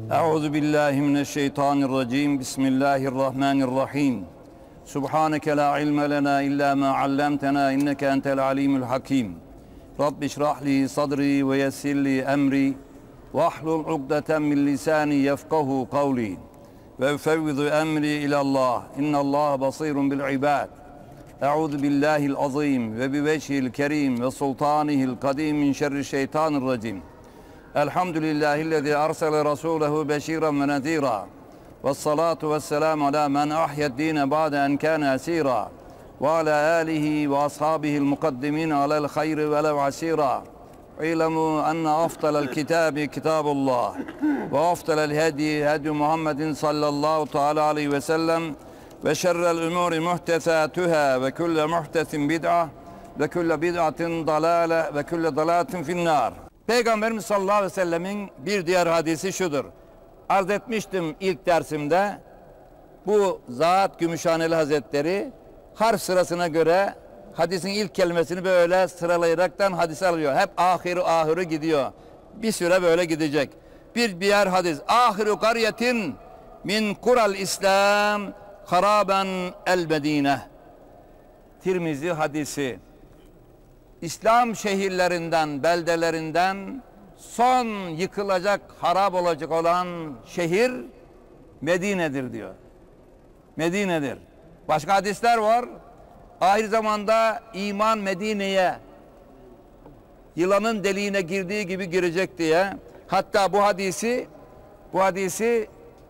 Euzu billahi mineşşeytanirracim. Bismillahirrahmanirrahim. Subhaneke la ilme lena illa ma allamtena inneke entel alimul hakim. Rabbi şrah li sadri ve yessir li emri ve ahlul ukdeten min lisani yefkahu kavli. Ve ufevvidu emri ilallah. İnnallâhe basirun bil ibad. Euzu billahil azim ve bi vecihil kerim ve sultanihil kadim min şerri şeytanirracim. Elhamdülillahillezî arsale rasûlehu beşîran ve nedîrâ. Vessalâtu vesselâmu alâ men ahyed-dîne ba'de en kâne esîrâ. Ve alâ âlihi ve ashâbihil mukaddimîn alel hayri velev asîrâ. İlemû enne afdalel kitâbi kitâbullah. Ve afdalel hedî hedî Muhammedin sallallahu teâlâ aleyhi ve sellem. Ve şerrel umûri muhtesâtühâ ve külle muhtesin bid'a. Ve külle bid'atin dalâle ve külle dalâtin finnâr. Peygamberimiz sallallahu aleyhi ve sellemin bir diğer hadisi şudur. Arz etmiştim ilk dersimde. Bu Zat Gümüşhaneli Hazretleri harf sırasına göre hadisin ilk kelimesini böyle sıralayaraktan hadisi alıyor. Hep ahırı gidiyor. Bir süre böyle gidecek. Bir diğer hadis. Ahiru kariyetin min kural İslam haraben el Medine. Tirmizi hadisi. İslam şehirlerinden, beldelerinden son yıkılacak, harap olacak olan şehir Medine'dir diyor. Medine'dir. Başka hadisler var. Ahir zamanda iman Medine'ye yılanın deliğine girdiği gibi girecek diye. Hatta bu hadisi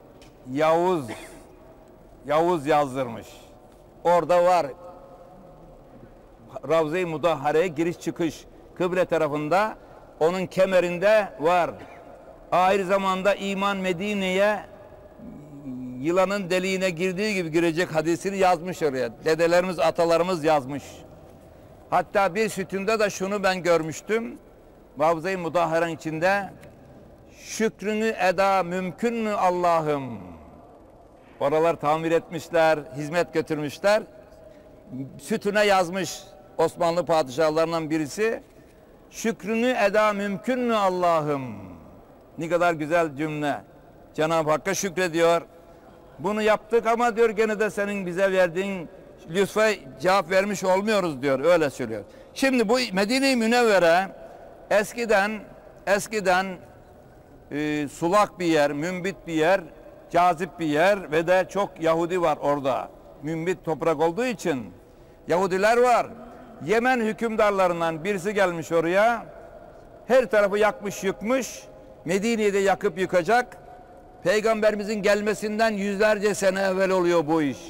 Yavuz yazdırmış. Orada var. Ravza-i Mudahhare'ye giriş çıkış kıble tarafında onun kemerinde var. Ahir zamanda iman Medine'ye yılanın deliğine girdiği gibi girecek hadisini yazmış oraya. Dedelerimiz, atalarımız yazmış. Hatta bir sütunda da şunu ben görmüştüm. Ravza-i Mudahhare'nin içinde şükrünü eda mümkün mü Allah'ım? Oralar tamir etmişler, hizmet götürmüşler. Sütuna yazmış Osmanlı padişahlarından birisi. Şükrünü eda mümkün mü Allah'ım? Ne kadar güzel cümle. Cenab-ı Hakk'a şükrediyor. Bunu yaptık ama diyor gene de senin bize verdiğin lütfa cevap vermiş olmuyoruz diyor. Öyle söylüyor. Şimdi bu Medine-i Münevvere eskiden sulak bir yer, mümbit bir yer, cazip bir yer ve de çok Yahudi var orada. Mümbit toprak olduğu için Yahudiler var. Yemen hükümdarlarından birisi gelmiş oraya. Her tarafı yakmış yıkmış. Medine'yi de yakıp yıkacak. Peygamberimizin gelmesinden yüzlerce sene evvel oluyor bu iş.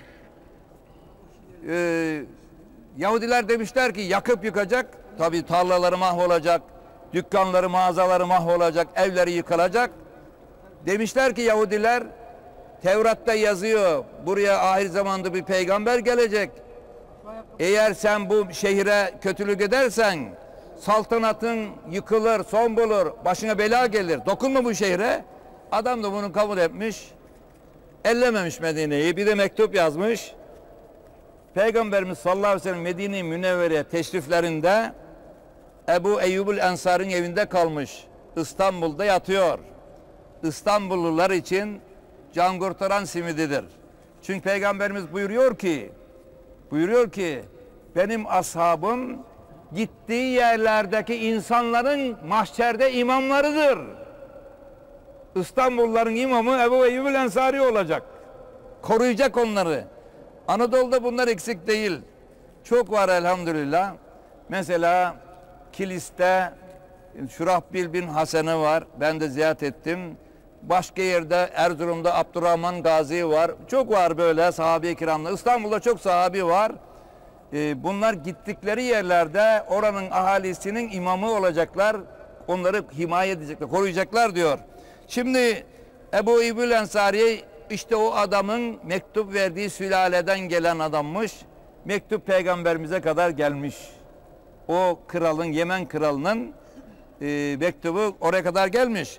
Yahudiler demişler ki yakıp yıkacak. Tabii tarlaları mahvolacak. Dükkanları, mağazaları mahvolacak. Evleri yıkılacak. Demişler ki Yahudiler, Tevrat'ta yazıyor. Buraya ahir zamanda bir peygamber gelecek. Eğer sen bu şehire kötülük edersen saltanatın yıkılır, son bulur, başına bela gelir. Dokunma bu şehre. Adam da bunu kabul etmiş. Ellememiş Medine'yi. Bir de mektup yazmış. Peygamberimiz sallallahu aleyhi ve sellem Medine-i Münevvere teşriflerinde Ebu Eyyubul Ensar'ın evinde kalmış. İstanbul'da yatıyor. İstanbullular için can kurtaran simididir. Çünkü Peygamberimiz buyuruyor ki benim ashabım gittiği yerlerdeki insanların mahşerde imamlarıdır. İstanbulluların imamı Ebu Eyyubul Ensari olacak. Koruyacak onları. Anadolu'da bunlar eksik değil. Çok var elhamdülillah. Mesela Kilis'te Şurahbil bin Hasan'ı var. Ben de ziyaret ettim. Başka yerde Erzurum'da Abdurrahman Gazi var. Çok var böyle sahabe-i kiramlar. İstanbul'da çok sahabi var. Bunlar gittikleri yerlerde oranın ahalisinin imamı olacaklar. Onları himaye edecekler, koruyacaklar diyor. Şimdi Ebu Eyyubul Ensari işte o adamın mektup verdiği sülaleden gelen adammış. Mektup peygamberimize kadar gelmiş. O kralın, Yemen kralının mektubu oraya kadar gelmiş.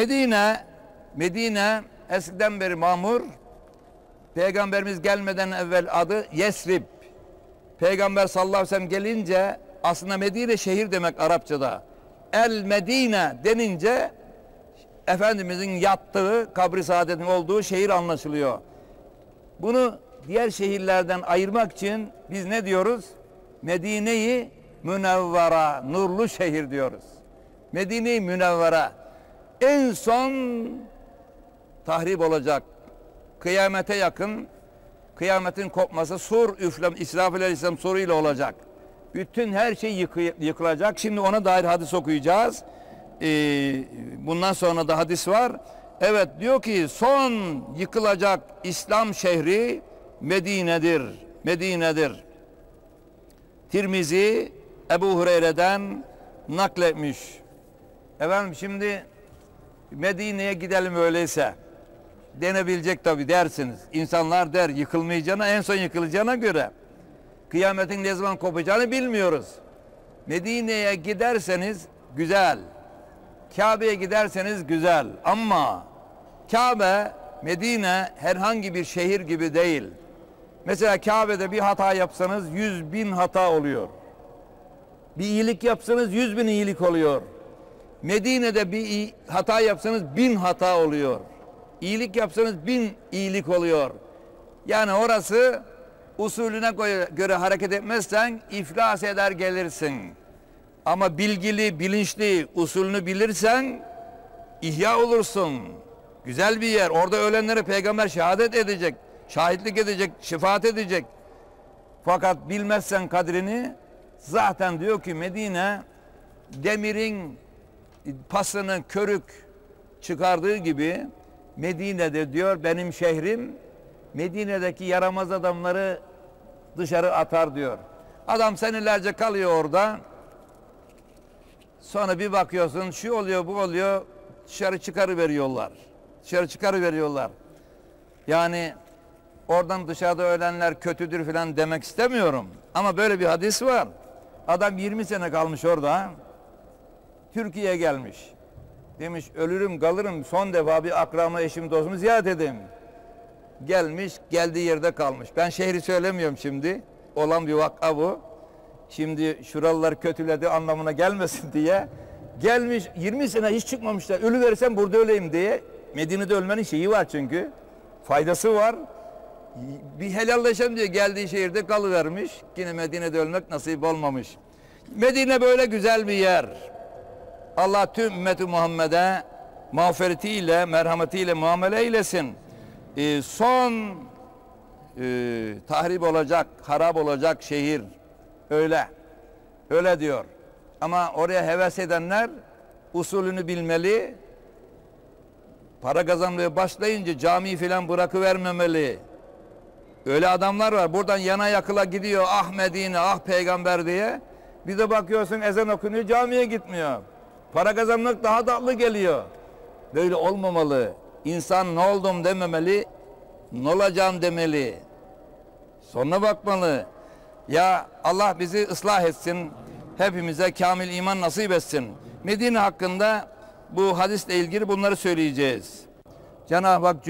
Medine eskiden beri mamur. Peygamberimiz gelmeden evvel adı Yesrib. Peygamber sallallahu aleyhi ve sellem gelince aslında Medine şehir demek Arapçada. El Medine denince Efendimizin yattığı, kabri saadetin olduğu şehir anlaşılıyor. Bunu diğer şehirlerden ayırmak için biz ne diyoruz? Medine-i Münevvera, nurlu şehir diyoruz. Medine-i Münevvera en son tahrip olacak. Kıyamete yakın, kıyametin kopması sur üflem, İsrafil Aleyhisselam suruyla olacak. Bütün her şey yıkılacak. Şimdi ona dair hadis okuyacağız. Bundan sonra da hadis var. Evet, diyor ki son yıkılacak İslam şehri Medine'dir. Medine'dir. Tirmizi Ebu Hureyre'den nakletmiş. Efendim şimdi Medine'ye gidelim öyleyse. Denebilecek tabii dersiniz. İnsanlar der yıkılmayacağına, en son yıkılacağına göre kıyametin ne zaman kopacağını bilmiyoruz. Medine'ye giderseniz güzel. Kabe'ye giderseniz güzel. Ama Kabe, Medine herhangi bir şehir gibi değil. Mesela Kabe'de bir hata yapsanız 100.000 hata oluyor. Bir iyilik yapsanız 100.000 iyilik oluyor. Medine'de bir hata yapsanız 1000 hata oluyor. İyilik yapsanız 1000 iyilik oluyor. Yani orası usulüne göre hareket etmezsen iflas eder gelirsin. Ama bilgili, bilinçli, usulünü bilirsen ihya olursun. Güzel bir yer. Orada ölenlere peygamber şehadet edecek, şahitlik edecek, şefaat edecek. Fakat bilmezsen kadrini, zaten diyor ki Medine demirin pasını körük çıkardığı gibi Medine'de diyor benim şehrim Medine'deki yaramaz adamları dışarı atar diyor. Adam senelerce kalıyor orada. Sonra bir bakıyorsun şu oluyor bu oluyor, dışarı çıkarıveriyorlar. Dışarı çıkarıveriyorlar. Yani oradan dışarıda ölenler kötüdür falan demek istemiyorum. Ama böyle bir hadis var. Adam 20 sene kalmış orada. Türkiye'ye gelmiş. Demiş ölürüm kalırım son defa bir akramı eşim dostumu ziyaret edeyim. Gelmiş, geldiği yerde kalmış. Ben şehri söylemiyorum şimdi. Olan bir vaka bu. Şimdi şuralılar kötüledi anlamına gelmesin diye. Gelmiş 20 sene hiç çıkmamışlar. Ölüversem burada öleyim diye. Medine'de ölmenin şeyi var çünkü. Faydası var. Bir helalleşem diye geldiği şehirde kalıvermiş. Yine Medine'de ölmek nasip olmamış. Medine böyle güzel bir yer. Allah tüm ümmeti Muhammed'e mağfiretiyle, merhametiyle muamele eylesin. Son tahrip olacak, harap olacak şehir. Öyle. Öyle diyor. Ama oraya heves edenler usulünü bilmeli. Para kazanmaya başlayınca camiyi filan bırakıvermemeli. Öyle adamlar var. Buradan yana yakıla gidiyor. Ah Medine, ah peygamber diye. Bir de bakıyorsun ezan okunuyor, camiye gitmiyor. Para kazanmak daha tatlı geliyor. Böyle olmamalı. İnsan ne oldum dememeli, ne olacağım demeli. Sonuna bakmalı. Ya Allah bizi ıslah etsin. Hepimize kamil iman nasip etsin. Medine hakkında bu hadisle ilgili bunları söyleyeceğiz. Cenab-ı Hak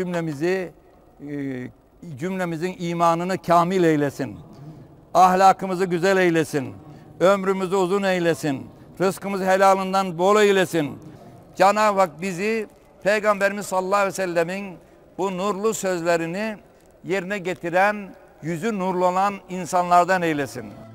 cümlemizin imanını kamil eylesin. Ahlakımızı güzel eylesin. Ömrümüzü uzun eylesin. Rızkımızı helalından bol eylesin. Cenab-ı Hak bizi Peygamberimiz sallallahu aleyhi ve sellemin bu nurlu sözlerini yerine getiren, yüzü nurlu olan insanlardan eylesin.